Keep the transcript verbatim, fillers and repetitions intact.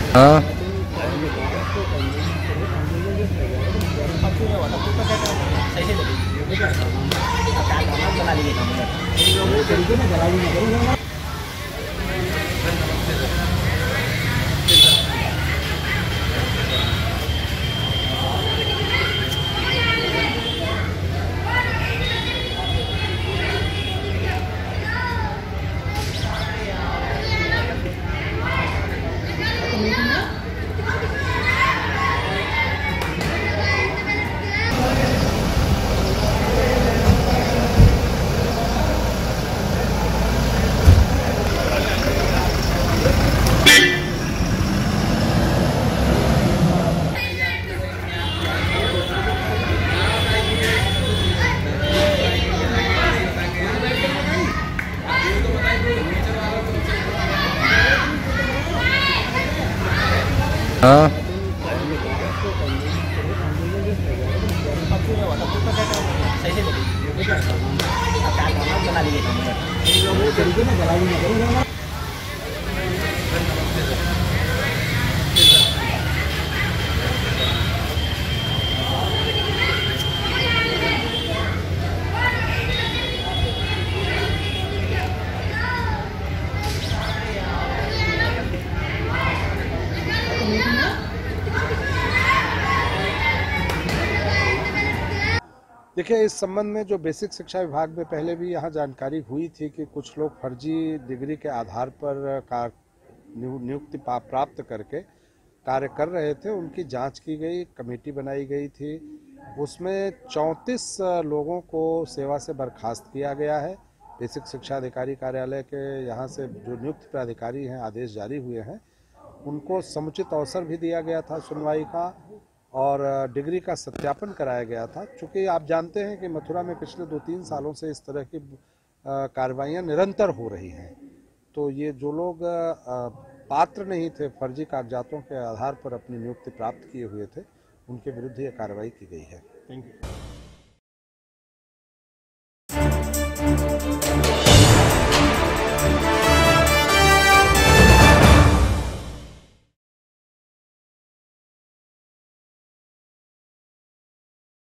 हाँ हाँ देखिए, इस संबंध में जो बेसिक शिक्षा विभाग में पहले भी यहाँ जानकारी हुई थी कि कुछ लोग फर्जी डिग्री के आधार पर नियुक्ति प्राप्त करके कार्य कर रहे थे। उनकी जांच की गई, कमेटी बनाई गई थी। उसमें चौंतीस लोगों को सेवा से बर्खास्त किया गया है। बेसिक शिक्षा अधिकारी कार्यालय के यहाँ से जो नियुक्त प्राधिकारी हैं, आदेश जारी हुए हैं, उनको समुचित अवसर भी दिया गया था सुनवाई का और डिग्री का सत्यापन कराया गया था। चूँकि आप जानते हैं कि मथुरा में पिछले दो तीन सालों से इस तरह की कार्रवाइयाँ निरंतर हो रही हैं, तो ये जो लोग पात्र नहीं थे, फर्जी कागजातों के आधार पर अपनी नियुक्ति प्राप्त किए हुए थे, उनके विरुद्ध ये कार्रवाई की गई है। Thank you.